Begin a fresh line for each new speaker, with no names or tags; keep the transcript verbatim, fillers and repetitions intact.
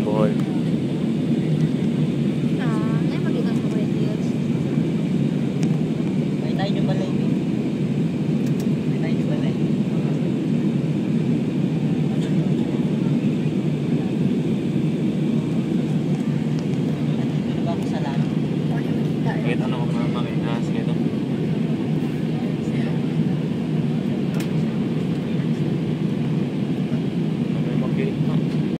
ng Bohol.
Ah, ay magigan ko kayo deals.
May tayo nyo balay. May tayo nyo balay. Nandito na ba ako sa lalo?
Or yung makita.
Kahit ano mga makina, sige